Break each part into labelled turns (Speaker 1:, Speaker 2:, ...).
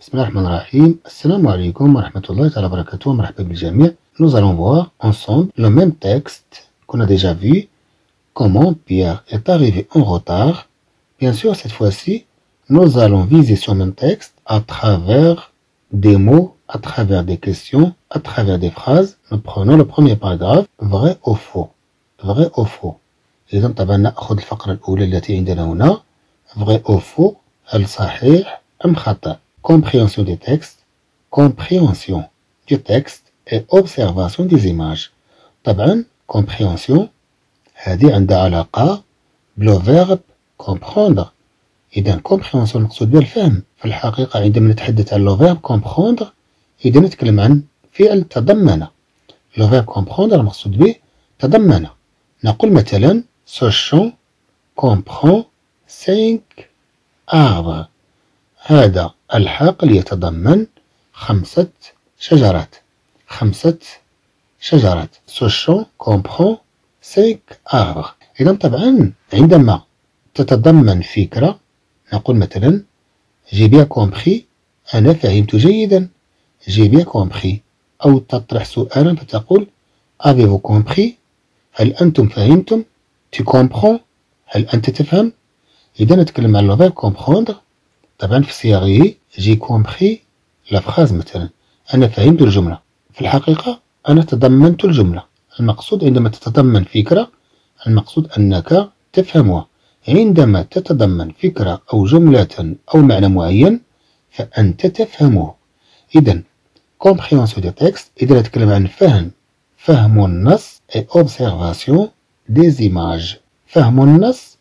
Speaker 1: بسم الله الرحمن الرحيم. Assalamu alaikum wa rahmatullahi wa barakatuh. Marhaba bil jami'. Nous allons voir ensemble le même texte qu'on a déjà vu. Comment Pierre est arrivé en retard. Bien sûr, cette fois-ci, nous allons viser ce même texte à travers des mots, à travers des questions, à travers des phrases. Nous prenons le premier paragraphe, vrai ou faux. vrai ou faux. إذا طبعا نأخذ الفقرة الأولى التي عندنا هنا. vrai ou faux. هل صحيح أم خطأ. Compréhension des textes, compréhension du texte et observation des images. طبعا compréhension هذه عندها علاقة بلو verbe comprendre. إذا compréhension المقصود بها الفهم. في الحقيقة عندما نتحدث عن لو verbe comprendre إذا نتكلم عن فعل تضمن. لو verbe comprendre المقصود به تضمن. نقول مثلا ce champ comprend 5 arbres. هذا الحقل يتضمن 5 شجرات. 5 شجرات. Ce champ comprend 5 arbres. إذا طبعا عندما تتضمن فكرة نقول مثلا j'ai bien compris. أنا فهمت جيدا. j'ai bien compris. أو تطرح سؤالا فتقول avez-vous compris. هل أنتم فهمتم. tu comprends. هل أنت تفهم. إذا نتكلم عن le verbe comprendre طبعا في صياغه j'ai compris la phrase مثلا أنا فهمت الجملة. في الحقيقة أنا تضمنت الجملة. المقصود عندما تتضمن فكرة المقصود أنك تفهمها. عندما تتضمن فكرة أو جملة أو معنى معين فأنت تفهمه. إذا compréhension des textes إذا نتكلم عن فهم النص et observation des images. فهم النص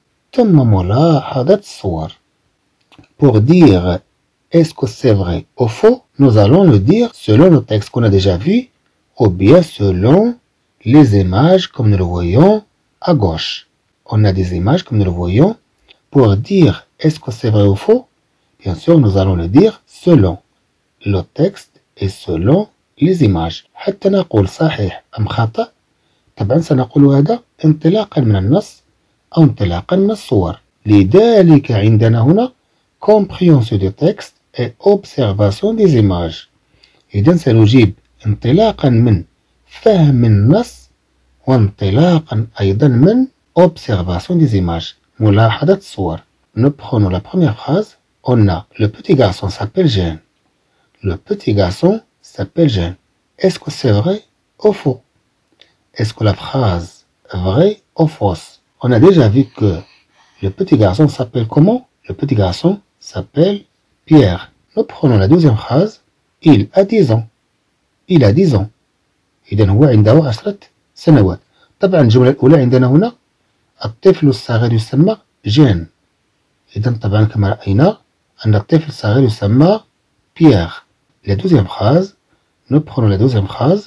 Speaker 1: ثم ملاحظة الصور. Pour dire est-ce que c'est vrai ou faux, nous allons le dire selon le texte qu'on a déjà vu ou bien selon les images comme nous le voyons à gauche. On a des images comme nous le voyons. Pour dire est-ce que c'est vrai ou faux, bien sûr nous allons le dire selon le texte et selon les images. حتى نقول صحيح أم خطأ طبعا سنقول هذا انطلاقا من النص أو انطلاقا من الصور. لذلك عندنا هنا compréhension du texte et observation des images. إذن سنجيب انطلاقا من فهم النص وانطلاقا أيضا من observation des images. ملاحظة الصور. Nous prenons la première phrase. On a le petit garçon s'appelle Jeanne. Le petit garçon s'appelle Jeanne. Est-ce que c'est vrai ou faux. Est-ce que la phrase est vraie ou fausse. On a déjà vu que le petit garçon s'appelle comment. Le petit garçon s'appelle Pierre. Nous prenons la deuxième phrase. Il a 10 ans. Il a 10 ans. إذن هو عنده 10 سنوات. طبعا الجملة الأولى عندنا هنا الطفل الصغير يسمى جين. إذن طبعا كما رأينا أن الطفل الصغير يسمى بيير. La deuxième phrase. Nous prenons la deuxième phrase.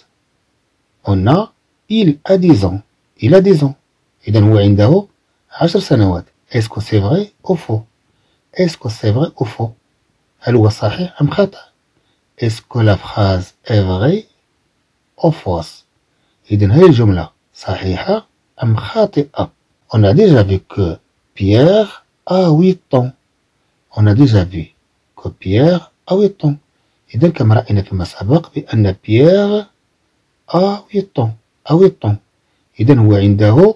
Speaker 1: On a il a 10 ans. Il a 10 ans. إذن هو عنده 10 سنوات. Est-ce que c'est vrai ou faux. Est-ce que c'est vrai ou faux. هل هو صحيح أم خطأ. Est-ce que la phrase est vraie ou fausse. إذن هذه الجملة صحيحة أم خاطئة. On a déjà vu que Pierre a 8 ans. On a déjà vu que Pierre a 8 ans. إذن كما رأينا فيما سبق بأن بيير a 8 ans. a 8 ans. إذن هو عنده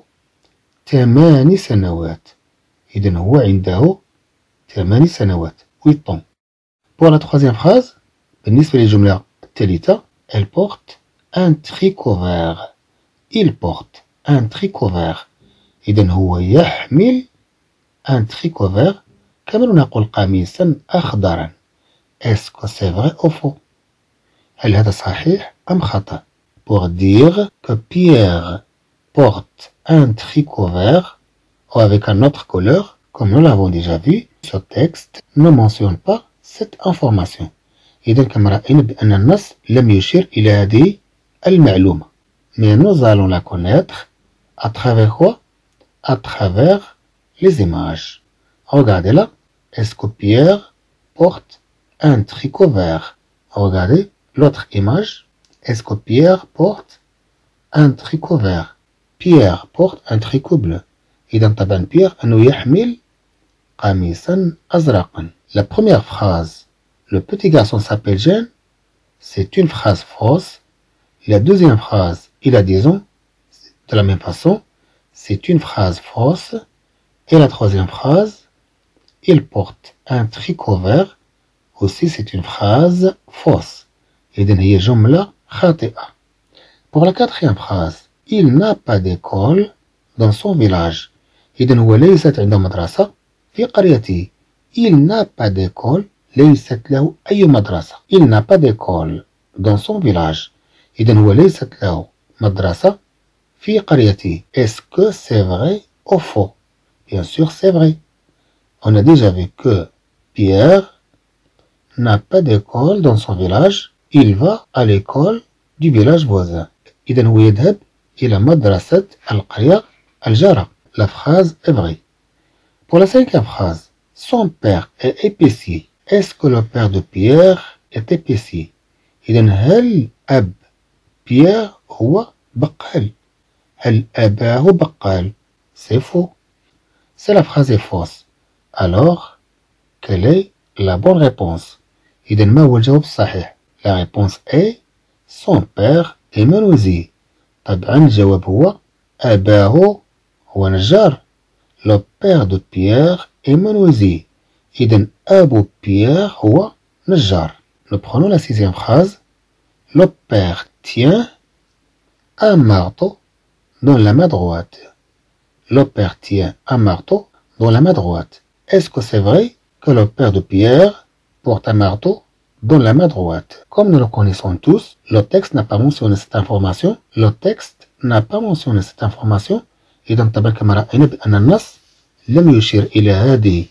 Speaker 1: 8 سنوات. إذن هو عنده 8 سنوات. 8 ans. Pour la troisième phrase بالنسبة للجملة الثالثة elle porte un tricot vert. il porte un tricot vert. إذن هو يحمل un tricot vert كما نقول قميصا أخضرا. Est-ce que c'est vrai ou faux. هل هذا صحيح أم خطأ. Pour dire que Pierre porte un tricot vert ou avec un autre couleur comme nous l'avons déjà vu, ce texte ne mentionne pas cette information. إذن كما رأينا بأن النص لم يشير إلى هذه المعلومة. Mais nous allons la connaître à travers quoi. À travers les images. Regardez là. Est-ce que Pierre porte un tricot vert. Regardez l'autre image. Est-ce que Pierre porte un tricot vert. Pierre porte un tricot bleu. إذا طبعا Pierre أنه يحمل قميصا أزرقا. La première phrase Le petit garçon s'appelle Jean. C'est une phrase fausse. La deuxième phrase, il a 10 ans. De la même façon, c'est une phrase fausse. Et la troisième phrase, il porte un tricot vert. Aussi, c'est une phrase fausse. إذن هي جملة خاطئة. Pour la quatrième phrase, il n'a pas d'école dans son village. إذن هو ليست عنده مدرسة في قريته. Il n'a pas d'école. ليست له أي مدرسة. Il n'a pas d'école dans son village. إذن هو ليست له مدرسة في قريته. Est-ce que c'est vrai ou faux? Bien sûr, c'est vrai. On a déjà vu que Pierre n'a pas d'école dans son village. Il va à l'école du village voisin. إذن هو يذهب إلى مدرسة القرية الجارة. La phrase est vraie. Pour la cinquième phrase, son père est épicier. Est-ce que le père de Pierre est épicier? إذن هل أب بيير هو بقال؟ هل أباه بقال؟ C'est faux. C'est la phrase est fausse. Alors, quelle est la bonne réponse? إذن ما هو الجواب الصحيح؟ La réponse est son père est menuisier. طبعا الجواب هو أباه هو نجار. Le père de Pierre est menuisier. إذن أبو بيير هو نجار. Nous prenons la sixième phrase. Le père tient un marteau dans la main droite. Le père tient un marteau dans la main droite. Est-ce que c'est vrai que le père de Pierre porte un marteau dans la main droite? Comme nous le connaissons tous, le texte n'a pas mentionné cette information. Le texte n'a pas mentionné cette information. إذا طبعا كما رأينا بأن النص لم يشير إلى هذه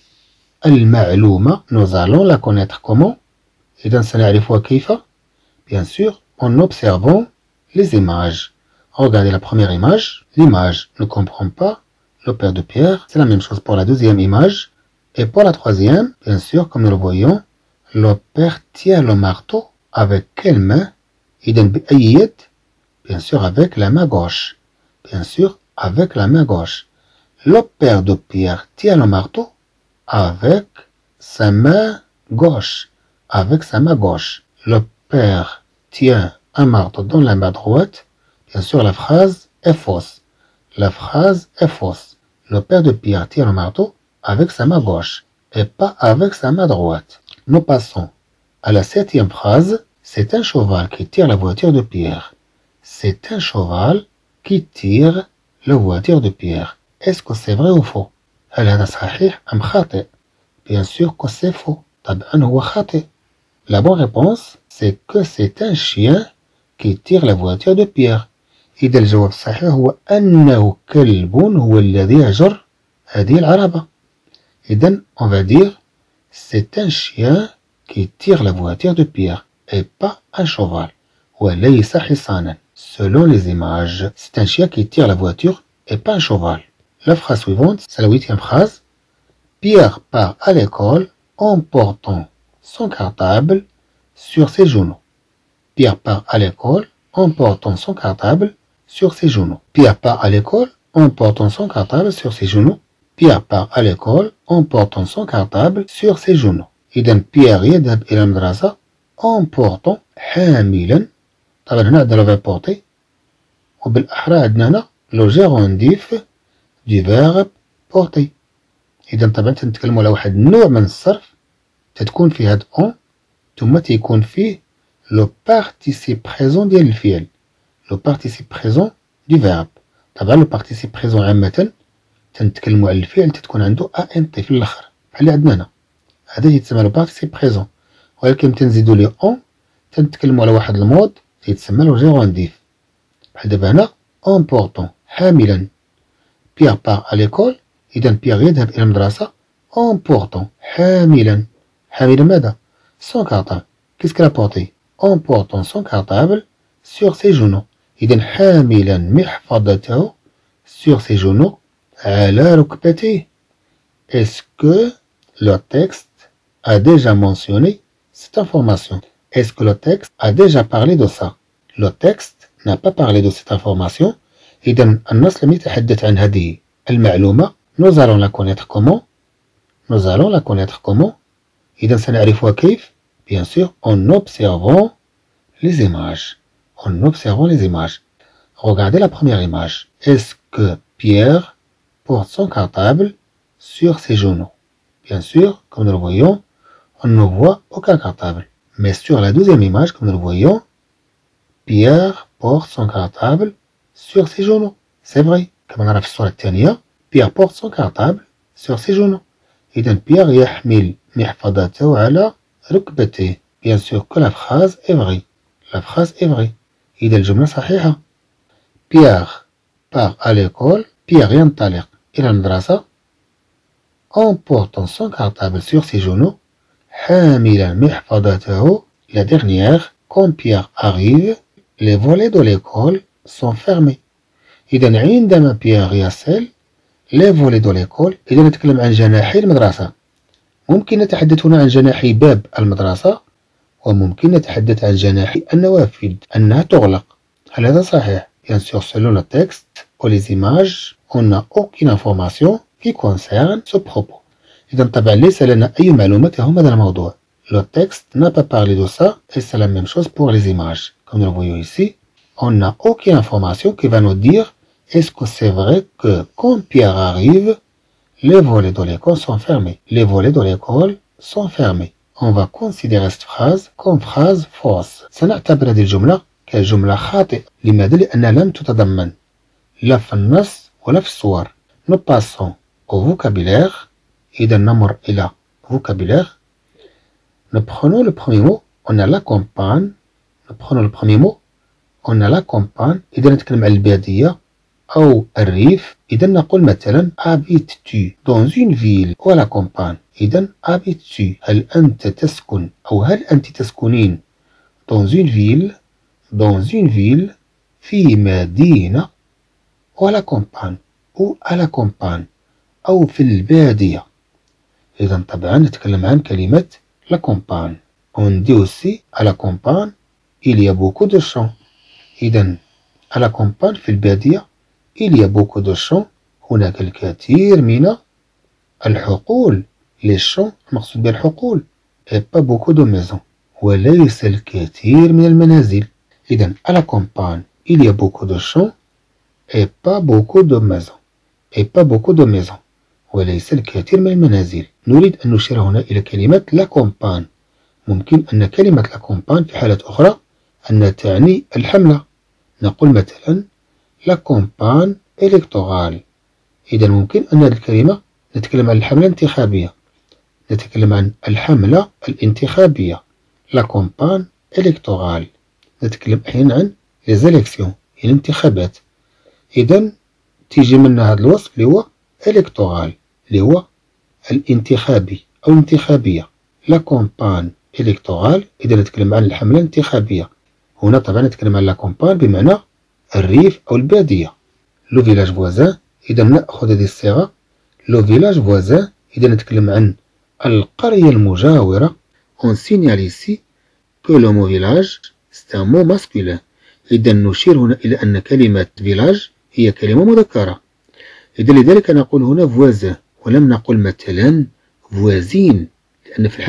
Speaker 1: المعلومة. Nous allons la connaître comment? إذا سنعرفها كيف؟ Bien sûr, en observant les images. Regardez la première image. L'image ne comprend pas le père de Pierre. C'est la même chose pour la deuxième image. Et pour la troisième, bien sûr, comme nous le voyons, le père tient le marteau avec quelle main? إذن بأي يد? Bien sûr, avec la main gauche. Bien sûr, avec la main gauche. Le père de Pierre tient le marteau avec sa main gauche. Avec sa main gauche. Le père tient un marteau dans la main droite. Bien sûr, la phrase est fausse. La phrase est fausse. Le père de Pierre tient le marteau avec sa main gauche et pas avec sa main droite. Nous passons à la septième phrase. C'est un cheval qui tire la voiture de Pierre. C'est un cheval qui tire la voiture de Pierre. Est-ce que c'est vrai ou faux? هل هذا صحيح أم خاطئ? Bien sûr que c'est faux. طبعا هو خاطئ. La bonne réponse, c'est que c'est un chien qui tire la voiture de Pierre. إذا الجواب الصحيح هو أنه كلب هو الذي يجر هذه العربة. إذا on va dire c'est un chien qui tire la voiture de Pierre et pas un cheval. وليس حصانا. Selon les images, c'est un chien qui tire la voiture et pas un cheval. La phrase suivante, c'est la huitième phrase. Pierre part à l'école en portant son cartable sur ses genoux. Pierre part à l'école en portant son cartable sur ses genoux. Pierre part à l'école en portant son cartable sur ses genoux. Pierre part à l'école en portant son cartable sur ses genoux. إذن بيير يذهب إلى المدرسة en portant حاملا. طبعا هنا عندنا لو فيرب بورتي وبالأحرى عندنا هنا لو جيرونديف دو فيرب بورتي. إذا طبعا تنتكلموا على واحد النوع من الصرف تتكون فيه هاد اون ثم تيكون فيه لو بارتيسيب بريزون ديال الفعل. لو بارتيسيب بريزون دو فيرب. طبعا لو بارتيسيب بريزون عامة تنتكلموا على الفعل تتكون عنده ان تي في الاخر بحال اللي عندنا هنا. هذا يتسمى لو بارتيسيب بريزون. ولكن تنزيدوا ليه اون تنتكلموا على واحد المود يتسمى لو جيرونديف. بحال دابا هنا اون بورطون حاملا. بيير بار à l'école. إذا بيير يذهب إلى المدرسة en portant حاملا. حاملا ماذا؟ son cartable. Qu'est-ce qu'elle a porté? En portant son cartable sur ses genoux. إذا حاملا محفظته sur ses genoux على ركبتيه. Est-ce que le texte a déjà mentionné cette information? Est-ce que le texte a déjà parlé de ça? Le texte n'a pas parlé de cette information. إذا النص لم يتحدث عن هذه المعلومة. Nous allons la connaître comment? Nous allons la connaître comment? إذا سنعرفها كيف؟ Bien sûr, en observant les images. En observant les images. Regardez la première image. Est-ce que Pierre porte son cartable sur ses genoux? Bien sûr, comme nous le voyons, on ne voit aucun cartable. Mais sur la deuxième image, comme nous le voyons, Pierre porte son cartable sur ses genoux. C'est vrai. كما نرى في الصورة الثانية Pierre porte son cartable sur ses genoux. إذا Pierre يحمل محفظته على ركبته. Bien sûr que la phrase est vraie. La phrase est vraie. إذا الجملة صحيحة. Pierre part à l'école. Pierre ينطلق إلى المدرسة en portant son cartable sur ses genoux. حاملا محفظته. La dernière, quand Pierre arrive, les volets de l'école sont fermés. إذا عندما بيير يصل les volets de l'école. إذا نتكلم عن جناحي المدرسة. ممكن نتحدث هنا عن جناحي باب المدرسة، وممكن نتحدث عن جناحي النوافذ أنها تغلق. هل هذا صحيح؟ Bien sûr, selon le texte ou les images, on n'a aucune information qui concerne ce propos. إذا طبعا ليس لنا أي معلومات تهم هذا الموضوع. Le texte n'a pas parlé de ça et c'est la même chose pour les images. Comme nous le voyons ici, on n'a aucune information qui va nous dire est-ce que c'est vrai que quand Pierre arrive, les volets de l'école sont fermés. Les volets de l'école sont fermés. On va considérer cette phrase comme phrase fausse. سنعتبر هذه الجملة كجملة خاطئة. لماذا؟ لأنها لم تتضمن لا في النص ولا في الصور. Nous passons au vocabulaire. إذا نمر إلى vocabulaire. Nous prenons le premier mot. On a la campagne. Nous prenons le premier mot. On a la campagne. إذا نتكلم عن البادية أو الريف. إذا نقول مثلا habites-tu dans une ville ou à la campagne. إذا habites-tu هل أنت تسكن أو هل أنت تسكنين dans une ville في مدينة ou à la campagne ou à la campagne أو في البادية. إذا طبعا نتكلم عن كلمة la campagne. On dit aussi à la campagne il y a beaucoup de champs. إذا à la campagne في البادية il y a beaucoup de champs. هناك الكثير من الحقول. les champs المقصود بالحقول et pas beaucoup de maisons. وليس الكثير من المنازل. إذا à la campagne il y a beaucoup de champs et pas beaucoup de maisons. et pas beaucoup de maisons. وليس الكثير من المنازل. نريد أن نشير هنا إلى كلمة la campagne. ممكن أن كلمة la campagne في حالة أخرى أن تعني الحملة. نقول مثلا la campagne électorale. إذا ممكن أن هذه الكلمة نتكلم عن الحملة الانتخابية. نتكلم عن الحملة الانتخابية la campagne électorale. نتكلم أحيانا عن les élections الانتخابات. إذا تيجي منها هذا الوصف اللي هو électoral اللي هو الانتخابي أو الانتخابية. la campagne électorale. إذا نتكلم عن الحملة الانتخابية. هنا طبعا نتكلم عن la campagne بمعنى الريف أو البادية. لو فيلاج فوازان. إذا نأخذ هذه الصيغة لو فيلاج فوازان. إذا نتكلم عن القرية المجاورة. on signale ici que le mot village c'est un mot masculin. إذا نشير هنا إلى أن كلمة فيلاج هي كلمة مذكرة. إذا لذلك نقول هنا فوازان ولم نقل مثلا فوازين، لأن في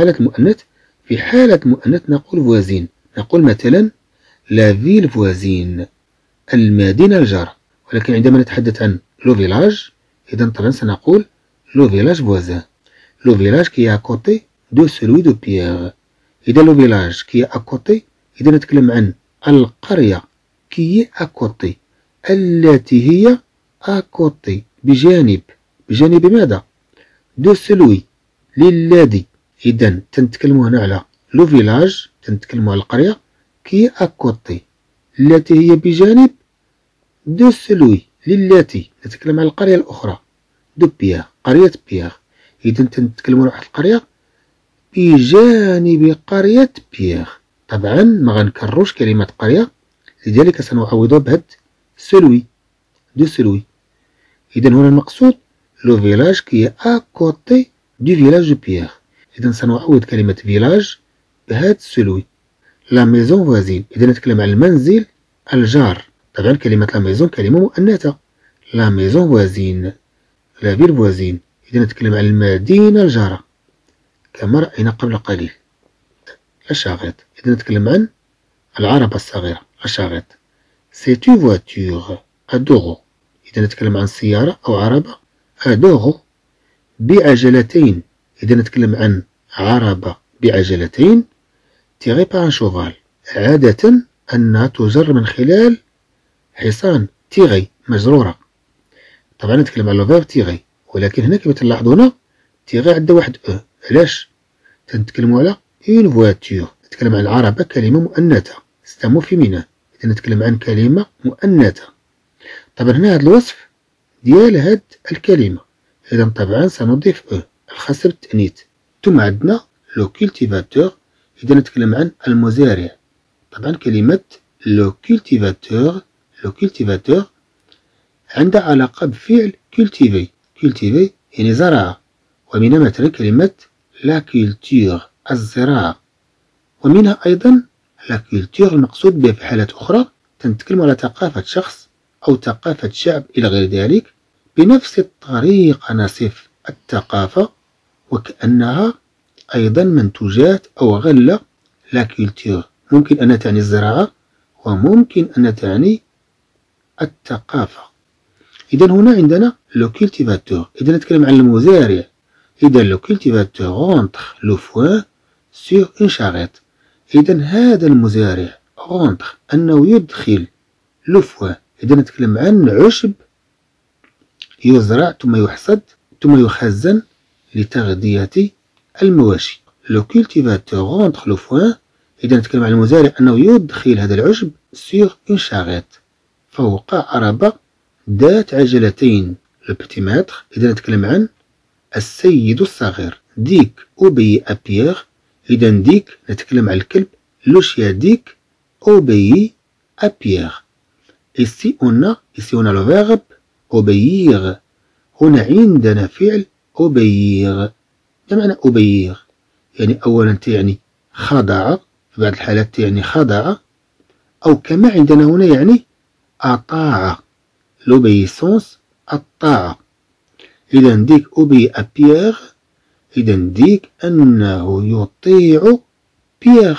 Speaker 1: حالة المؤنث نقول فوازين. نقول مثلا لا فيل فوازين المدينة الجارة. ولكن عندما نتحدث عن لو فيلاج إذا طبعا سنقول لو فيلاج فوازان. لو فيلاج كي à côté de celui de Pierre. إذا لو فيلاج كي à côté إذا نتكلم عن القرية كي à côté التي هي à côté بجانب ماذا؟ de celui للذي. إذا تنتكلم هنا على لو فيلاج تنتكلم على القرية كي à côté التي هي بجانب de celui للتي نتكلم عن القرية الأخرى de Pierre قرية بيير. إذا تنتكلمون على القرية بجانب قرية بيير. طبعا ما غنكرروش كلمة قرية لذلك سنعوضها بهاد celui de celui. إذا هنا المقصود لو فيلاج كي à côté du village de Pierre. إذا سنعوض كلمة فيلاج بهاد celui. لا ميزون فوازين. إذا نتكلم عن المنزل الجار. طبعا كلمة لا ميزون كلمة مؤنثة. لا ميزون فوازين لا فيل فوازين. إذا نتكلم عن المدينة الجارة كما رأينا قبل قليل. لا شاريت. إذا نتكلم عن العربة الصغيرة لا شاريت. C'est une voiture à deux roues. إذا نتكلم عن سيارة أو عربة à deux roues بعجلتين. إذا نتكلم عن عربة بعجلتين tirée par un cheval. عادة أنها تجر من خلال حصان تيغي مجرورة. طبعا نتكلم على الفيرب تيغي، ولكن هنا كما تلاحظون تيغي عندها واحد علاش؟ تنتكلموا على اون فواتور. نتكلم عن العربة كلمة مؤنثة ستامو فيمينا. إذا نتكلم عن كلمة مؤنثة. طبعا هنا هذا الوصف ديال هاد الكلمة، إذا طبعا سنضيف الخاصة بالتأنيث. ثم عندنا لو كولتيفاتور. إذا نتكلم عن المزارع. طبعا كلمة لو كولتيفاتور عندها علاقة بفعل كولتيفي. كولتيفي يعني زرع، ومنها مثلا كلمة لا كولتور الزراعة، ومنها أيضا لا كولتور المقصود بها في حالات أخرى تنتكلم على ثقافة شخص أو ثقافة شعب إلى غير ذلك. بنفس الطريقة نصف الثقافة وكأنها أيضا منتوجات أو غلة. لا كولتور ممكن أن تعني الزراعة وممكن أن تعني الثقافة. إذا هنا عندنا لو كولتيفاتور. إذا نتكلم عن المزارع، إذا لو كولتيفاتور رونتر لو فوان سور اون شاريت. إذا هذا المزارع رونتر أنه يدخل لو فوان. إذا نتكلم عن عشب يزرع ثم يحصد ثم يخزن لتغذية المواشي. لو كولتيفاتور رونتر لو فوان. إذا نتكلم عن المزارع أنه يدخل هذا العشب سور اون شاريت فوق عربة ذات عجلتين لو بتي ماتر. إذا نتكلم عن السيد الصغير. ديك أوبيي أ بيير. إذا ديك نتكلم عن الكلب. لو شيا ديك أوبيي أ بيير. ici on a le verbe obéir. هنا عندنا فعل obéir. ما معنى obéir؟ يعني أولا يعني خضع، في بعض الحالات يعني خضع، أو كما عندنا هنا يعني أطاع. l'obéissance الطاعة. إذا ديك أوبي أ بيير. إذا ديك أنه يطيع بيير.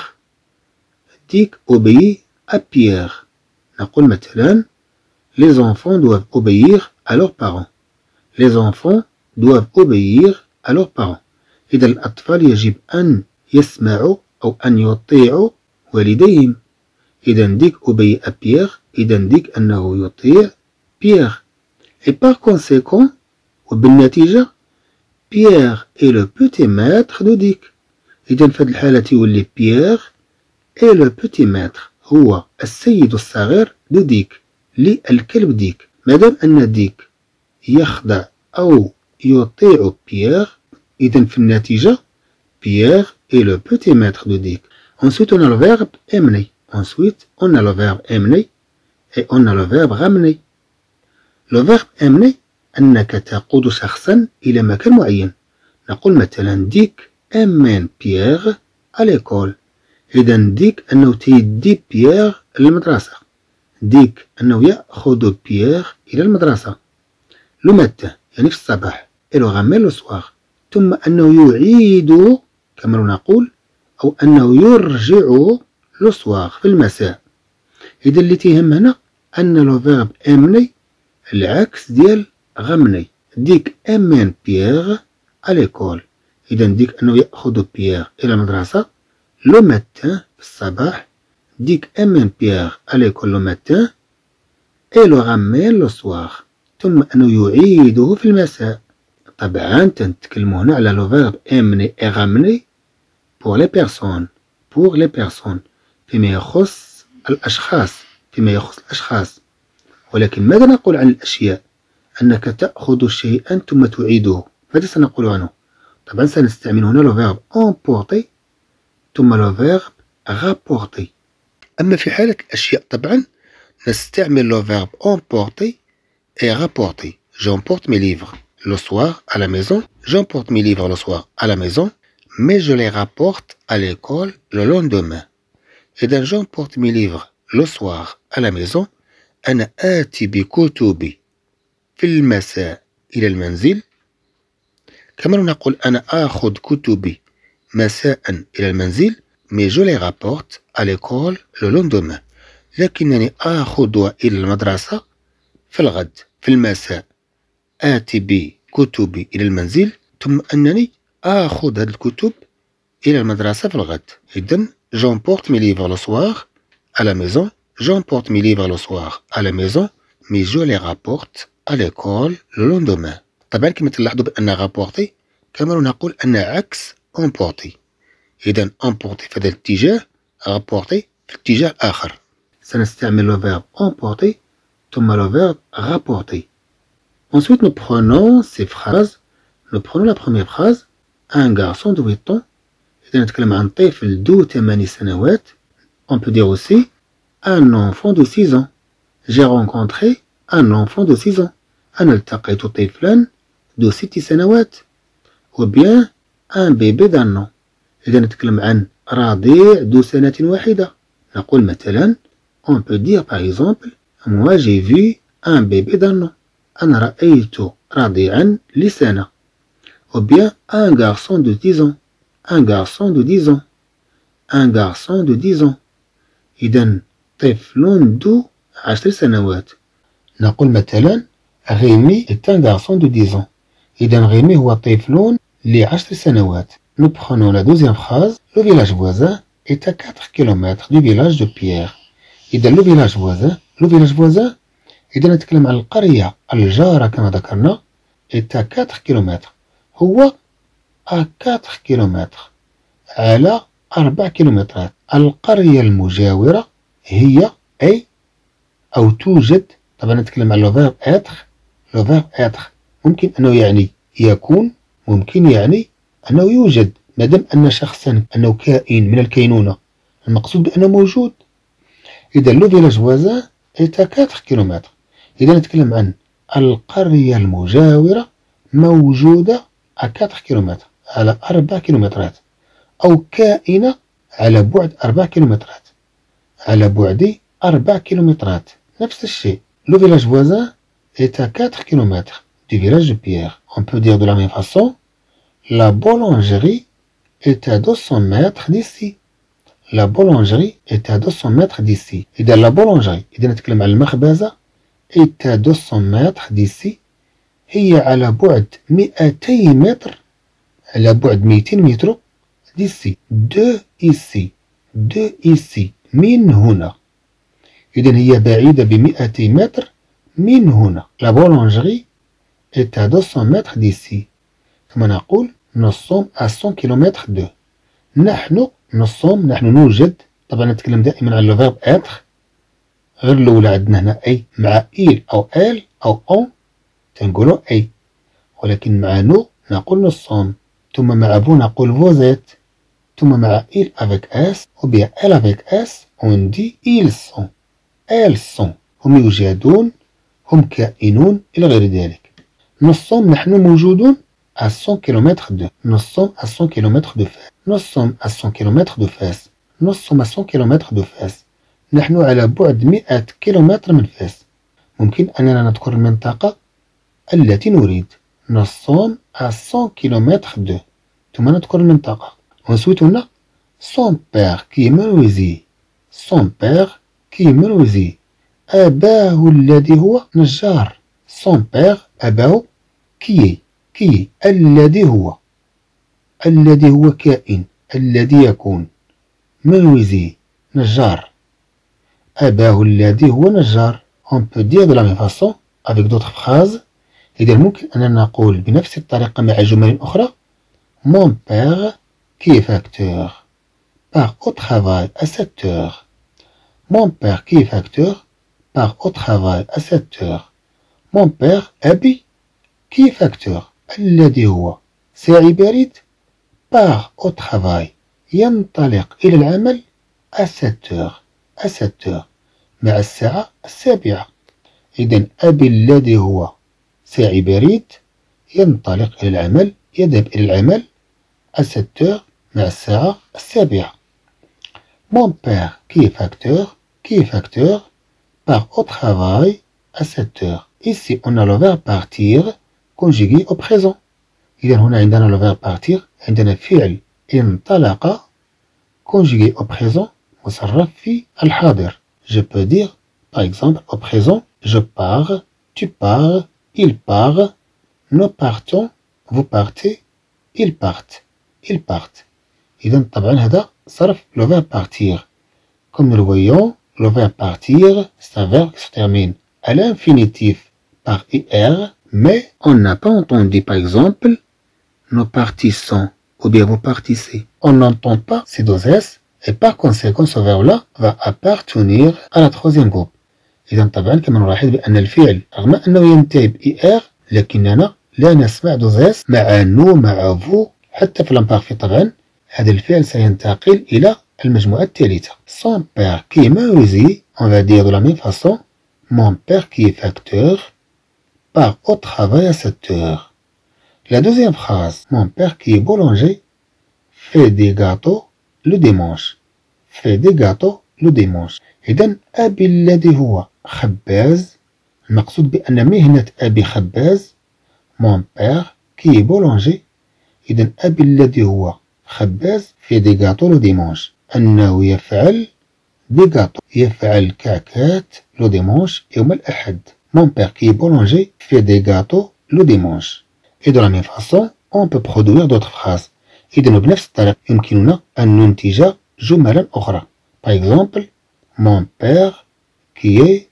Speaker 1: ديك أوبي أ بيير. نقول مثلا les enfants doivent obéir à leurs parents. les enfants doivent obéir à leurs parents. إذا الأطفال يجب أن يسمعوا أو أن يطيعوا والديهم. إذا ديك أوبي أ بيير. إذا ديك أنه يطيع بيير. et par conséquent وبالنتيجة بيير est le petit maître de ديك. إذا في هذه الحالة يولي بيير est le petit maître هو السيد الصغير دو ديك للكلب ديك. مادام أن ديك يخضع أو يطيع بيير، إذا في النتيجة بيير est le petit maître de ديك. Ensuite on a le verbe emmener. Ensuite on a le verbe emmener et on a le verbe ramener. Le verbe emmener أنك تقود شخصا إلى مكان معين. نقول مثلا ديك أمين بيير à l'école. إذا ديك أنه تيدي بيير للمدرسة. ديك أنه يأخذ بيير إلى المدرسة. لو ماتان يعني في الصباح. إلو غامين لو سوار. ثم أنه يعيد كما نقول أو أنه يرجع لو سوار في المساء. إذا اللي تيهم هنا أن لو فيرب أمني العكس ديال غمني. ديك أمين بيير à l'école. إذا ديك أنه يأخذ بيير إلى المدرسة لو ماتان في الصباح. ديك أمين بيير à l'école لو ماتان et le ramène le soir. ثم أنه يعيده في المساء. طبعا تنتكلموا هنا على لو فيرب أمني et ramener pour les personnes. pour les personnes فيما يخص الأشخاص. ولكن ماذا نقول عن الأشياء؟ أنك تأخذ شيئا ثم تعيده. ماذا سنقول عنه؟ طبعا سنستعمل هنا لو فيرب emporter ثم لو فيرب rapporter. أما في حالة الأشياء طبعا نستعمل لو فيرب emporter et rapporter. J'emporte mes livres le soir à la maison. J'emporte mes livres le soir à la maison, mais je les rapporte à l'école le lendemain. إذا j'emporte mes livres le soir à la maison. أنا آتي بكتبي في المساء إلى المنزل. كما نقول أنا آخذ كتبي مساء إلى المنزل. mais je les rapporte à l'école le lendemain. لكنني آخذها إلى المدرسة في الغد في المساء. آتي بكتبي إلى المنزل ثم أنني آخذ هذه الكتب إلى المدرسة في الغد. إذن j'emporte mes livres le soir à la maison. J'emporte mes livres le soir à la maison mais je les rapporte à l'école le lendemain. طبعا كما تلاحظوا بأن rapporter كما نقول أن عكس emporter. إذن emporter في هذا الاتجاه، rapporter في الاتجاه الآخر. سنستعمل le verbe emporter ثم le verbe rapporter. Ensuite nous prenons ces phrases. Nous prenons la première phrase. Un garçon de 8 ans. إذا نتكلم عن طفل ذو 8 سنوات. On peut dire aussi un enfant de 6 ans. J'ai rencontré un enfant de 6 ans. أنا التقيت طفلا ذو 6 سنوات. Ou bien un bébé d'un an. إذا نتكلم عن رضيع ذو سنة واحدة. نقول مثلا on peut dire par exemple moi j'ai vu un bébé d'un an. أنا رأيت رضيعا لسنة. Ou bien un garçon de 10 ans. Un garçon de 10 ans. Un garçon de 10 ans. إذا طفل ذو 10 سنوات. نقول مثلا Rémi est un garçon de 10 ans. إذا Rémi هو طفل ل10 سنوات. Nous prenons la deuxième phrase. Le village voisin est à 4 km du village de Pierre. إذا le village voisin إذا نتكلم عن القرية الجارة كما ذكرنا est à 4 km. هو à 4 km على 4 كيلومترات. القرية المجاورة هي أي أو توجد. طبعا نتكلم عن le verbe être. ممكن أنه يعني يكون، ممكن يعني أنه يوجد. مادام أن شخصا أنه كائن من الكينونة المقصود بأنه موجود. إذا le village voisin est à 4 km. إذا نتكلم عن القرية المجاورة موجودة à 4 km على 4 كيلومترات، أو كائنة على بعد 4 كيلومترات. على بعد 4 كيلومترات نفس الشيء. Le village voisin est à 4 km du village de Pierre. On peut dire de la même façon la boulangerie est à 200 mètres d'ici. La boulangerie est à 200 mètres d'ici. إذا la boulangerie إذا نتكلم عن المخبزة est à 200 mètres d'ici. هي على بعد 200 متر، على بعد 200 متر d'ici. de ici من هنا. إذن هي بعيدة ب200 متر من هنا. La boulangerie est à 200 mètres d'ici. ثم نقول nous sommes à 100 km de. نحن نوجد. طبعا نتكلم دائما عن le verbe être. غير الأولى عندنا هنا أي مع il أو elle أو on تنقولوا أي، ولكن مع نو نقول nous sommes. ثم مع vous نقول vous êtes. ثم مع il avec s ou bien elle avec s on dit ils sont elles sont. هم يوجدون، هم كائنون إلى غير ذلك. nous sommes نحن موجودون à 100 km de. nous sommes à 100 km de Fès. nous sommes à 100 km de Fès. nous sommes à 100 km de Fès. نحن على بعد 100 كيلومتر من فاس. ممكن أننا نذكر المنطقة التي نريد. nous sommes à 100 km de. ثم نذكر المنطقة. ensuite هنا son père qui est menuisier. son père qui est menuisier. أباه الذي هو نجار. son père أباه qui est الذي هو كائن، الذي يكون. menuisier نجار. أباه الذي هو نجار. on peut dire de la même façon avec d'autres phrases. إذا ممكن أننا نقول بنفس الطريقة مع جمل أخرى mon père qui est facteur part au travail à 7 heures. mon père qui est facteur part au travail à 7 heures. mon père أبي qui est facteur الذي هو ساعي بريد part au travail ينطلق إلى العمل à 7 heures مع الساعة 7. إذن أبي الذي هو ساعي بريد ينطلق إلى العمل، يذهب إلى العمل à 7 heures مع الساعة 7. mon père qui est facteur part au travail à 7 heures. Ici on a le verbe partir conjugué au présent. إذن هنا عندنا le verbe partir، عندنا فعل انطلق conjugué au présent مصرف في الحاضر. Je peux dire par exemple au présent je pars, tu pars, il part, nous partons, vous partez, ils partent, ils partent. إذا طبعا هذا صرف le verbe partir. Comme nous le voyons, le verbe partir, c'est un verbe qui se termine à l'infinitif par IR, mais on n'a pas entendu par exemple nous partissons ou bien vous partissez. On n'entend pas ces deux S et par conséquent ce verbe-là va appartenir à la troisième groupe. إذا طبعا كما نلاحظ بأن الفعل رغم أنه ينتهي بإR لكننا لا نسمع دوزاس مع نو مع فو حتى في l'imparfait. طبعا هذا الفعل سينتقل إلى المجموعة الثالثة. Son père qui est menuisier, on va dire de la même façon mon père qui est facteur part au travail à 7 heures. La deuxième phrase, mon père qui est boulanger fait des gâteaux le dimanche. Fait des gâteaux le dimanche. إذا أبي الذي هو خباز، المقصود بأن مهنة أبي خباز. mon père qui est boulanger. إذا أبي الذي هو خباز fait des gâteaux le dimanche. أنه يفعل des gâteaux، يفعل كعكات le dimanche يوم الأحد. mon père qui est boulanger fait des gâteaux le dimanche. Et de la même façon on peut produire d'autres phrases. إذا بنفس الطريقة يمكننا أن ننتج جملا أخرى. par exemple mon père qui est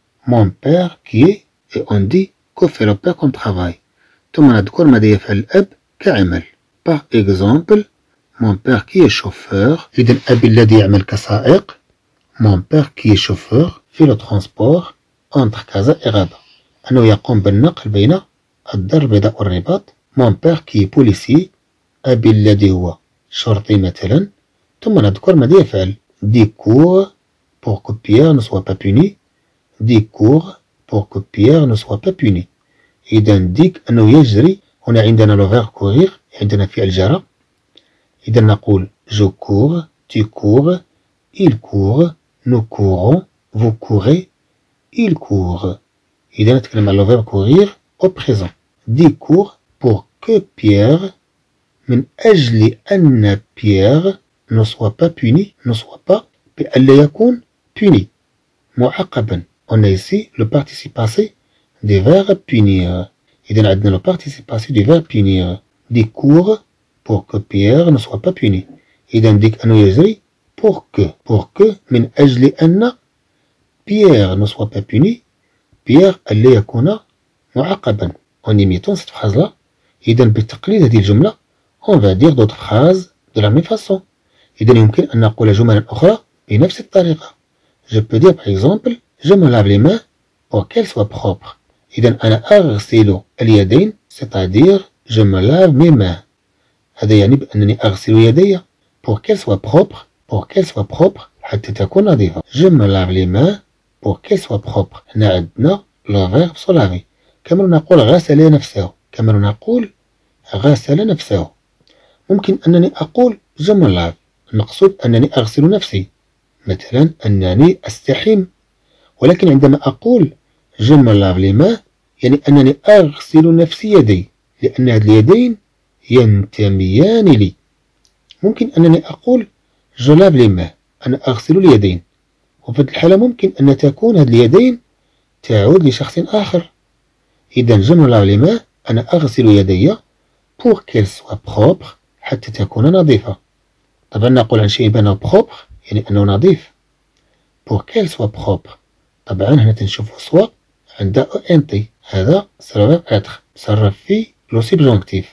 Speaker 1: et on dit que fait le père comme travail. ثم نذكر ماذا يفعل الأب كعمل. par exemple mon père qui est chauffeur. إذا أبي الذي يعمل كسائق. mon père qui est chauffeur في le transport entre كازا et غابة، أنه يقوم بالنقل بين الدار البيضاء والرباط. mon père qui est policier. أبي الذي هو شرطي مثلا. ثم نذكر ماذا يفعل des cours pour que Pierre ne soit pas puni. des cours pour que Pierre ne soit pas puni. إذا ديك أنه يجري. هنا عندنا لو فيرب courir، عندنا فعل جرى. إذا نقول je cours, tu cours, il court, nous courons, vous courez, il court. إذا نتكلم على لو فيرب courir au présent. des cours pour que Pierre، من أجل أن Pierre ne soit pas puni، ne soit pas بألا يكون puni معاقبا. On a ici le participe passé du verbe punir. إذا عندنا le participe passé du verbe punir. des cours pour que Pierre ne soit pas puni. إذا ديك أنه يجري pour que من أجل أن Pierre ne soit pas puni، Pierre ألا يكون معاقبا. en imitant cette phrase là. إذا بتقليد هذه الجملة on va dire d'autres phrases de la même façon. إذا يمكن أن نقول جملا أخرى بنفس الطريقة. je peux dire par exemple je me lave les mains pour qu'elles soient propres. إذا أنا أغسل اليدين c'est-à-dire je me lave mes mains. هذا يعني بأنني أغسل يدي pour qu'elles soient propres حتى تكون نظيفة. je me lave les mains pour qu'elles soient propres. هنا عندنا le verbe se laver. كما نقول غسل نفسه، كما نقول غسل نفسه. ممكن أنني أقول je me lave، المقصود أنني أغسل نفسي، مثلا أنني أستحم. ولكن عندما أقول je me lave les mains يعني أنني أغسل نفسي يدي، لأن هذه اليدين ينتميان لي. ممكن أنني أقول je lave les mains، أنا أغسل اليدين، وفي هذه الحالة ممكن أن تكون هذه اليدين تعود لشخص آخر. إذا je me lave les mains أنا أغسل يدي pour qu'elles soient propres حتى تكون نظيفة. طبعا نقول عن شيء بأنه propre يعني أنه نظيف. pour qu'elles soient propres طبعا هنا تنشوفوا سوا عندها ENT، هذا سلو être مصرف في لو سبجونكتيف،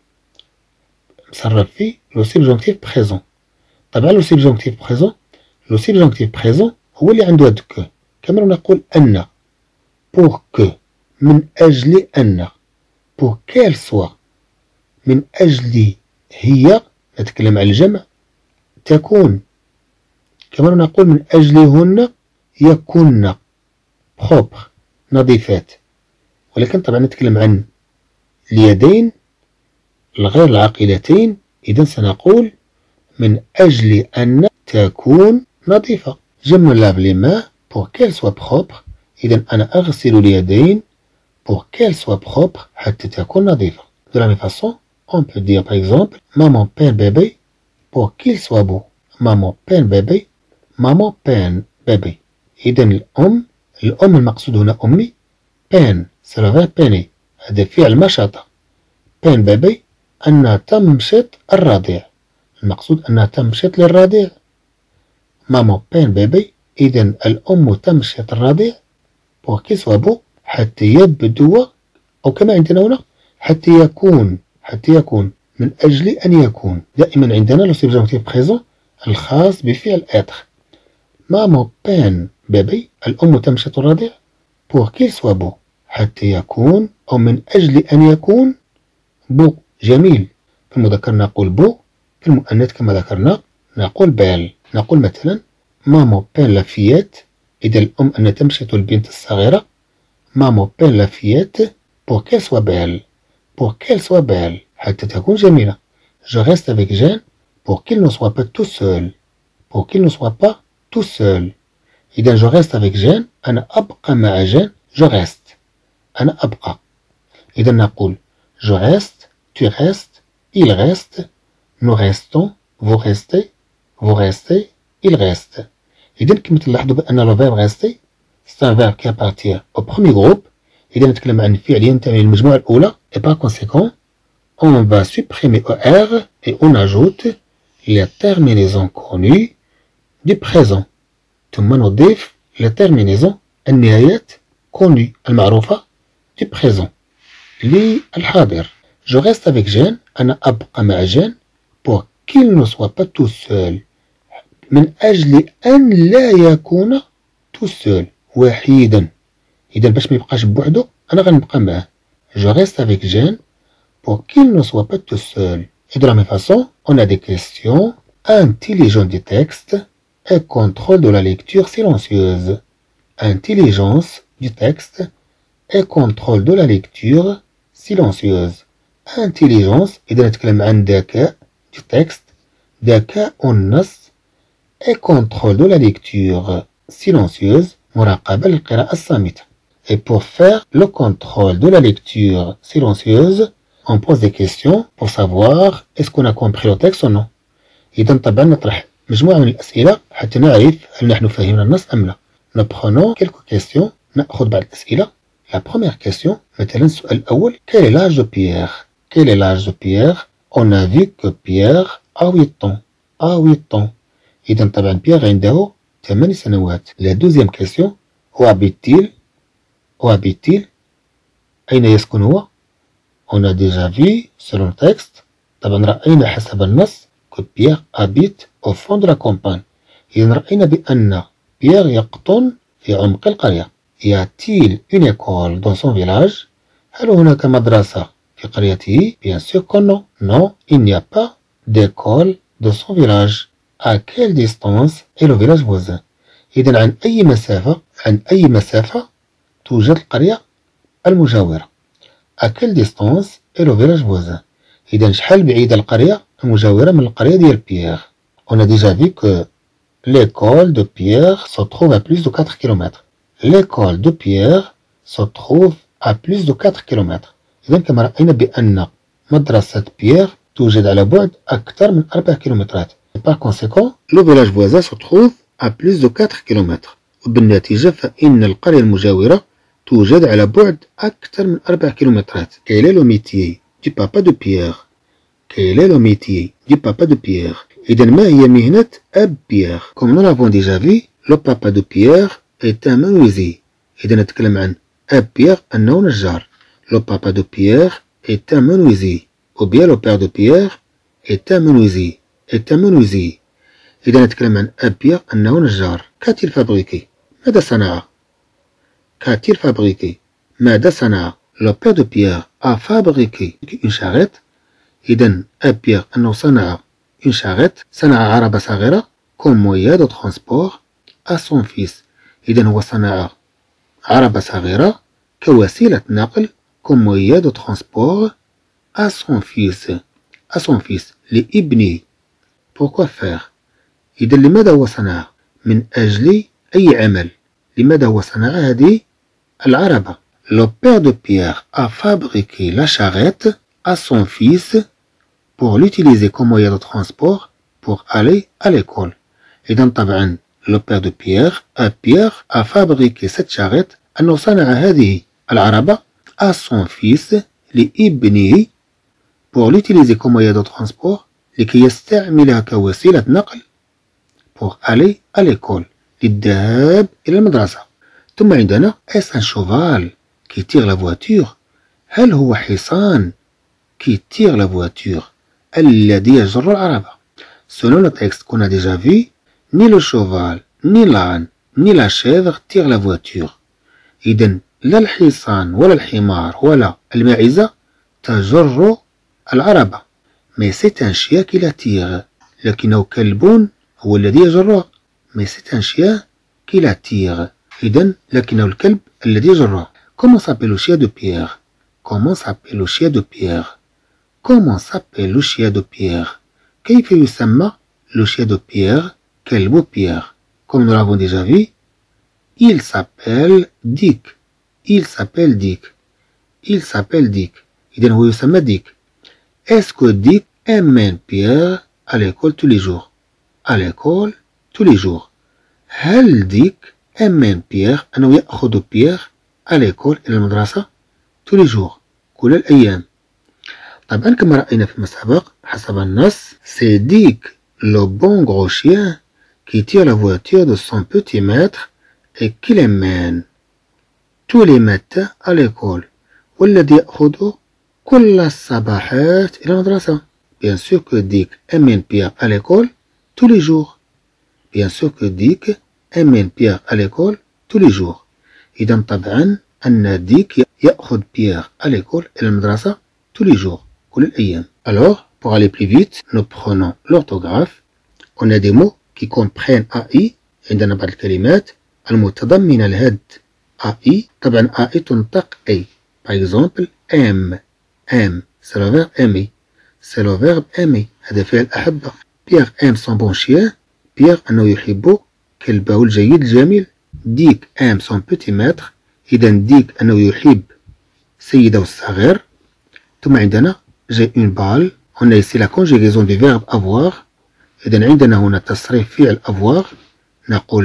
Speaker 1: مصرف في لو سبجونكتيف بريزون. طبعا لو سبجونكتيف بريزون هو اللي عنده هاد كو. كما نقول أن pour que من أجل أن pour qu'elle soit من أجل هي، نتكلم عن الجمع تكون. كما نقول من أجلهن يكون propre نظيفات. ولكن طبعا نتكلم عن اليدين الغير العاقلتين، إذا سنقول من أجل أن تكون نظيفة. je me lave les mains pour qu'elles soient propres. إذا أنا أغسل اليدين pour qu'elles soient propres حتى تكون نظيفة. de la même façon on peut dire par exemple maman peint bébé pour qu'il soit beau. maman peine bébé. maman peine bébé. إذا الأم المقصود هنا أمي. peine c'est le verbe peiner. هذا فعل مشطة. peine bébé أنها تمشط الرضيع. المقصود أنها تمشط للرضيع. maman peine bébé. إذا الأم تمشط الرضيع pour qu'il soit beau حتى يبدو، أو كما عندنا هنا حتى يكون من أجل أن يكون. دائما عندنا لو سبجونتيف بريزون الخاص بفعل être. maman peine bébé الأم تمشط الرضيع pour qu'il soit beau حتى يكون أو من أجل أن يكون beau جميل. في المذكر نقول beau، في المؤنث كما ذكرنا نقول belle. نقول مثلا maman peine la fillette. إذا الأم أن تمشط البنت الصغيرة. maman peine la fillette pour qu'elle soit belle. pour qu'elle soit belle حتى تكون جميلة. je reste avec Jeanne pour qu'il ne soit pas tout seul. pour qu'il ne soit pas tout seul. إذا je reste avec Jeanne أنا أبقى مع جان. je reste أنا أبقى. إذا نقول je reste, tu restes, il reste, nous restons, vous restez, vous restez, il reste. إذا كما تلاحظوا بأن le verbe rester c'est un verbe qui appartient au premier groupe. إذا نتكلم عن فعل ينتمي للمجموعة الأولى. et par conséquent on va supprimer ER et on ajoute les terminaisons connues du présent. ثم نضيف les terminaisons النهايات connues المعروفة du présent للحاضر. je reste avec Jeanne أنا أبقى مع جان pour qu'il ne soit pas tout seul من أجل أن لا يكون tout seul وحيدا. إذا باش ما يبقاش بوحدو أنا غنبقى معاه. je reste avec Jeanne pour qu'il ne soit pas tout seul. Et de la même façon, on a des questions intelligence du texte et contrôle de la lecture silencieuse. Intelligence du texte et contrôle de la lecture silencieuse. Intelligence إذا نتكلم عن ذكاء du texte، ذكاء النص et contrôle de la lecture silencieuse مراقبة للقراءة الصامتة. Et pour faire le contrôle de la lecture silencieuse on pose des questions pour savoir est-ce qu'on a compris le texte ou non. إذا طبعا نطرح مجموعة من الأسئلة حتى نعرف هل نحن فهمنا النص أم لا. Nous prenons quelques questions. نأخذ بعض الأسئلة. La première question مثلا السؤال الأول quel est l'âge de Pierre. quel est l'âge de Pierre. on a vu que Pierre a 8 ans. a 8 ans. إذا طبعا بيير عنده 8 سنوات. La deuxième question où habite-t-il. où habite-t-il. أين يسكن هو. on a déjà vu selon le texte طبعا رأينا حسب النص que Pierre habite au fond de la campagne. إذا رأينا بأن بيير يقطن في عمق القرية. y a-t-il une école dans son village. هل هناك مدرسة في قريته. bien sûr que non. non il n'y a pas d'école dans son village. à quelle distance est le village voisin. إذا عن أي مسافة توجد القرية المجاورة. à quelle distance est le village voisin. إذا شحال بعيدة القرية المجاورة من القرية ديال بيير. on a déjà vu que l'école de Pierre se trouve à plus de 4 km. l'école de Pierre se trouve à plus de 4 km. إذا كما رأينا بأن مدرسة بيير توجد على بعد أكثر من 4 كيلومترات. par conséquent le village voisin se trouve à plus de 4 km. وبالنتيجة فإن القرية المجاورة توجد على بعد أكثر من 4 كيلومترات. quel est le métier du papa de Pierre. quel est le métier du papa de Pierre. إذا ما هي مهنة أب بيير. comme nous l'avons déjà vu le papa de Pierre est un menuisier. إذا نتكلم عن أب بيير أنه نجار. le papa de Pierre est un menuisier. ou bien le père de Pierre est un menuisier. est un menuisier. إذا نتكلم عن أب بيير أنه نجار. qu'a-t-il fabriqué. ماذا صنع. qu'a-t-il fabriqué. ماذا صنع. le père de Pierre a fabriqué une charrette. إذا أب بيير أنه صنع une charrette. صنع عربة صغيرة comme moyen de transport à son fils. إذا هو صنع عربة صغيرة كوسيلة نقل comme moyen de transport à son fils. à son fils لابنه. pourquoi faire. إذا لماذا هو صنع. من أجل أي عمل. لماذا هو صنع هذه العربة. le père de Pierre a fabriqué la charrette à son fils pour l'utiliser comme moyen de transport pour aller à l'école. إذا طبعا le père de Pierre a fabriqué cette charrette أنه صنع هذه العربة à son fils لابنه pour l'utiliser comme moyen de transport لكي يستعملها كوسيلة نقل pour aller à l'école للذهاب إلى المدرسة. ثم عندنا est un cheval qui tire la voiture. هل هو حصان qui tire la voiture الذي يجر العربة؟ Selon le texte qu'on a déjà vu, ni le cheval, ni l'âne, ni la chèvre tirent la voiture. إذن لا الحصان ولا الحمار ولا الماعزة تجر العربة. Mais c'est un chien qui la tire. لكنه كلب هو الذي يجرها. Mais c'est un chien qui la tire. إذن لكنه الكلب الذي يجرها. Comment s'appelle le chien de Pierre? Comment s'appelle le chien de Pierre? Comment s'appelle le chien de Pierre? كيف يسمى le chien de Pierre? كلب Pierre. Comme nous l'avons déjà vu, il s'appelle Dick. Il s'appelle Dick. Il s'appelle Dick. إذن هو يسمى Dick. Est-ce que Dick emmène Pierre à l'école tous les jours? À l'école tous les jours. هل ديك emmène Pierre أنه يأخذ بيير à l'école إلى المدرسة tous les jours كل الأيام. طبعا كما رأينا فيما سبق حسب النص c'est Dick le bon gros chien qui tire la voiture de son petit maître et qui l'emmène tous les matins à l'école والذي يأخذ كل الصباحات إلى المدرسة. Bien sûr que Dick emmène Pierre à l'école tous les jours. Bien sûr que Dick emmène Pierre à l'école tous les jours. إذا طبعا أن ديك يأخذ بيير à l'école إلى المدرسة tous les jours كل الأيام. Alors pour aller plus vite nous prenons l'orthographe. On a des mots qui comprennent AI. عندنا بعض الكلمات المتضمنة الهد AI. طبعا AI تنطق A. Par exemple aime. Aime c'est le verbe aimer. C'est le verbe aimer. هذا فعل أحبة. Pierre aime son bon chien. Pierre أنه يحب كلبه الجيد الجميل. Dick aime son petit maître. إذا ديك أنه يحب سيده الصغير. ثم عندنا j'ai une balle. On a ici la conjugaison du verbe avoir. إذا عندنا هنا تصريف فعل avoir. نقول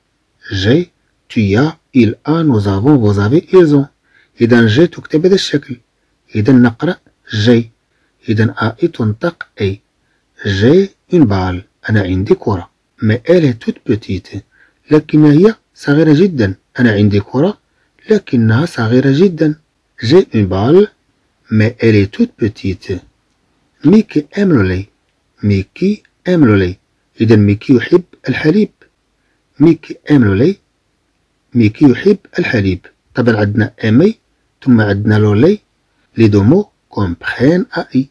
Speaker 1: j'ai tu as il a nous avons vous avez ils ont. إذا j'ai تكتب بهذا الشكل. إذا نقرأ j'ai. إذا AI تنطق A. j'ai une balle. أنا عندي كرة. mais elle est toute petite. لكنها هي صغيرة جدا. أنا عندي كرة لكنها صغيرة جدا. j'ai une balle mais elle est toute petite. ميكي aime le lait. ميكي aime le lait. إذا ميكي يحب الحليب. ميكي aime le lait. ميكي يحب الحليب. طبعا عندنا aimer ثم عندنا le lait. les deux mots comprennent AI.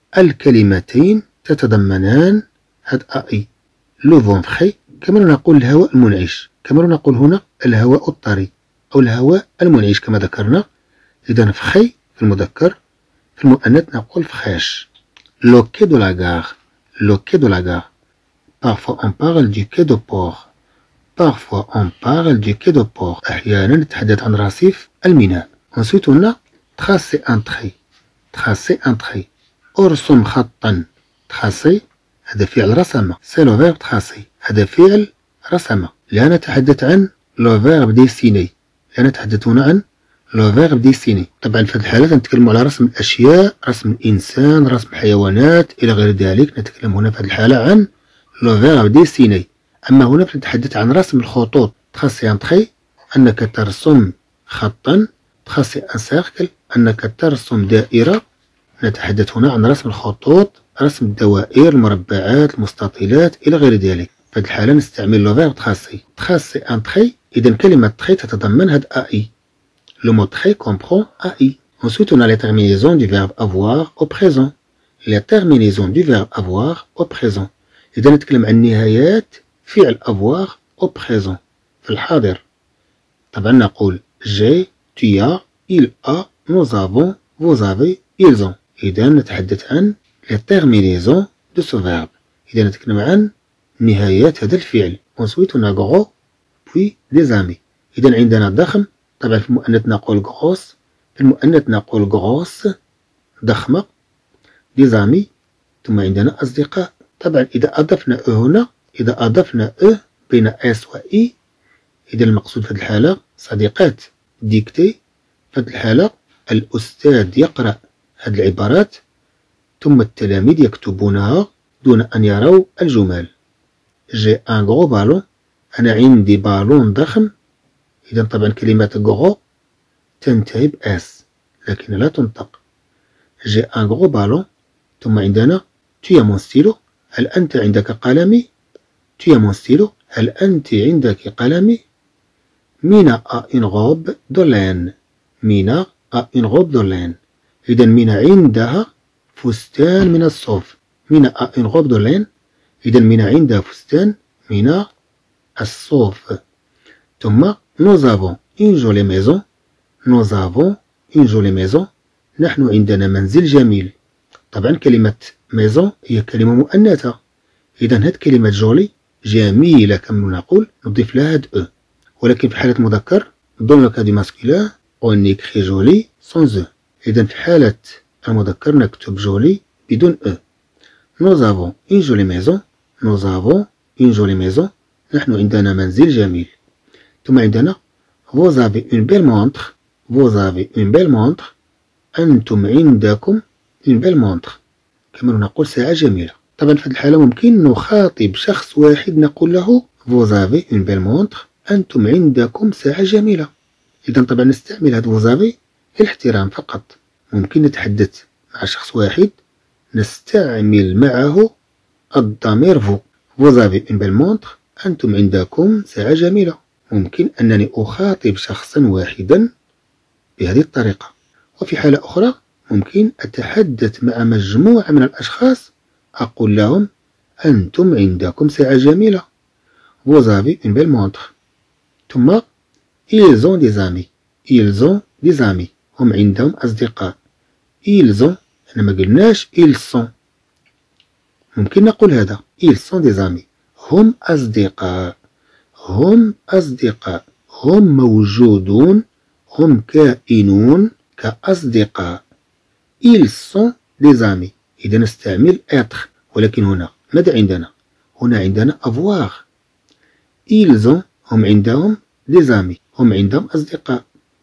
Speaker 1: الكلمتين تتضمنان هاد AI. le vent frais كما نقول الهواء المنعش. كما نقول هنا الهواء الطري أو الهواء المنعش كما ذكرنا. إذا فخي في المذكر. في المؤنث نقول فخاش. le quai de la gare. le quai de la gare. parfois on parle du quai de port. parfois on parle du quai de port. أحيانا نتحدث عن رصيف الميناء. ensuite on a tracer un trait. tracer un trait. ارسم خطا. tracer هذا فعل رسم. c'est le verbe tracer. هذا فعل رسم. لا نتحدث عن le verbe dessiner. لا نتحدث هنا عن le verbe dessiner. طبعا في هذه الحالة نتكلم على رسم الأشياء، رسم الإنسان، رسم الحيوانات إلى غير ذلك. نتكلم هنا في هذه الحالة عن le verbe dessiner. أما هنا نتحدث عن رسم الخطوط. tracer un trait أنك ترسم خطا. tracer un cercle أنك ترسم دائرة. نتحدث هنا عن رسم الخطوط، رسم الدوائر، المربعات، المستطيلات إلى غير ذلك. في هذه الحالة نستعمل le verbe tracer. tracer un trait. إذا كلمة trait تتضمن هذا AI. le mot trait comprend AI. ensuite on a les terminaisons du verbe avoir au présent. les terminaisons du verbe avoir au présent. إذا نتكلم عن نهايات فعل avoir au présent في الحاضر. طبعا نقول j'ai tu as il a nous avons vous avez ils ont. إذا نتحدث عن les terminaisons de ce verbe. إذا نتكلم عن نهايات هذا الفعل. ensuite on a gros puis des amis. إذا عندنا ضخم. طبعا في المؤنث نقول grosse. في المؤنث نقول grosse ضخمة. des amis ثم عندنا أصدقاء. طبعا إذا أضفنا هنا، إذا أضفنا بين اس و إي، إذا المقصود في هذه الحالة صديقات ديكتي. في هذه الحالة الأستاذ يقرأ هذه العبارات ثم التلاميذ يكتبونها دون أن يروا الجمل. جي ان غرو بالون، أنا عندي بالون ضخم. إذا طبعا كلمة غرو تنتهي بأس لكن لا تنطق. جي ان غرو بالون. ثم عندنا tu as mon stylo، هل أنت عندك قلمي؟ tu as mon stylo، هل أنت عندك قلمي؟ مينا a une robe de laine، مينا a une robe de laine. إذا مينا عندها فستان من الصوف. مينا a une robe de laine، إذا مينا عندها فستان من الصوف. ثم nous avons une jolie maison، nous avons une jolie maison، نحن عندنا منزل جميل. طبعا كلمة maison هي كلمة مؤنثة، إذا هذه كلمة جولي جميلة كما نقول نضيف لها هاد ولكن في حالة مذكر dans le cas du masculin on écrit joli sans إذا في حالة المذكر نكتب جولي بدون nous avons une jolie maison، nous avons une jolie maison، نحن عندنا منزل جميل. ثم عندنا vous avez une belle montre، vous avez une belle montre، أنتم عندكم une belle montre، كما نقول ساعة جميلة. طبعا في هذه الحالة ممكن نخاطب شخص واحد نقول له vous avez une belle montre، أنتم عندكم ساعة جميلة. إذا طبعا نستعمل هذا vous avez للاحترام فقط. ممكن نتحدث مع شخص واحد نستعمل معه الضمير vous. vous avez une belle montre، أنتم عندكم ساعة جميلة. ممكن أنني أخاطب شخصا واحدا بهذه الطريقة. وفي حالة أخرى ممكن أتحدث مع مجموعة من الأشخاص أقول لهم أنتم عندكم ساعة جميلة. vous avez une belle montre. ثم ils ont des amis، ils ont des amis، هم عندهم أصدقاء. ils ont أنا ما قلناش ils sont، ممكن نقول هذا ils sont des amis، هم أصدقاء، هم أصدقاء، هم موجودون، هم كائنون كأصدقاء. ils sont des amis، إذا نستعمل être. ولكن هنا ماذا عندنا؟ هنا عندنا avoir. ils ont هم عندهم des amis، هم عندهم أصدقاء.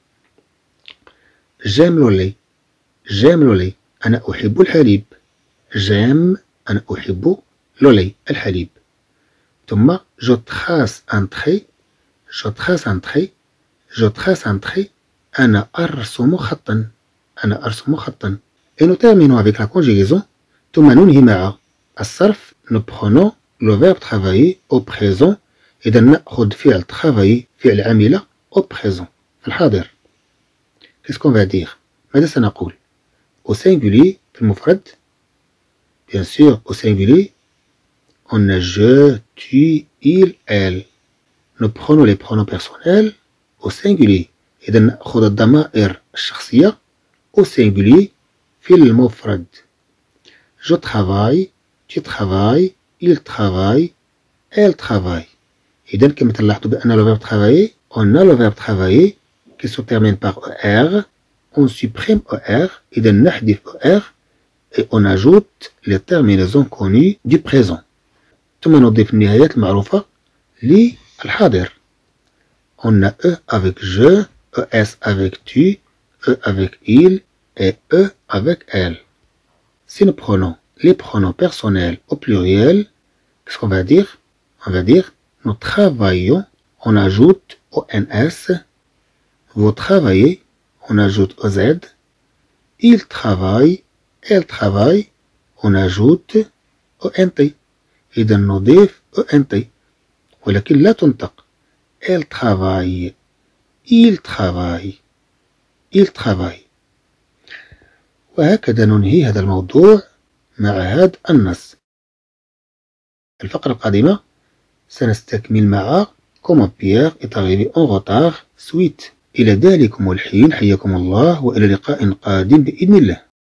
Speaker 1: j'aime le lait، j'aime le lait، أنا أحب الحليب. j'aime أنا أحب le lait الحليب. ثم je trace un trait، je trace un trait، je trace un trait، أنا أرسم خطا، أنا أرسم خطا. et nous terminons avec la conjugaison. ثم ننهي مع الصرف. nous prenons le verbe travailler au présent، إذا نأخذ فعل travailler فعل عمل au présent في الحاضر. qu'est-ce qu'on va dire؟ ماذا سنقول؟ au singulier في المفرد bien sûr au singulier on a je, tu, il, elle. nous prenons les pronoms personnels au singulier، إذا نأخذ الضمائر الشخصية au singulier في المفرد. je travaille، tu travailles، il travaille، elle travaille. إذا كما تلاحظوا بأن le verbe travailler on a le verbe travailler qui se termine par er، on supprime er، إذا نحذف er et on ajoute les terminaisons connues du présent. ثم نضيف النهايات المعروفة للحاضر. on a e avec je، es avec tu، e avec il et e avec elle. si nous prenons les pronoms personnels au pluriel, qu'est-ce qu'on va dire? On va dire nous travaillons, on ajoute au ns. vous travaillez, on ajoute au z. il travaille، elle travaille، on ajoute au nt. إذا نضيف au nt ولكن لا تنطق. elle travaille، il travaille، il travaille. وهكذا ننهي هذا الموضوع مع هذا النص. الفقرة القادمة سنستكمل مع comment Pierre est arrivé en retard suite. إلى ذلكم الحين حياكم الله وإلى لقاء قادم بإذن الله.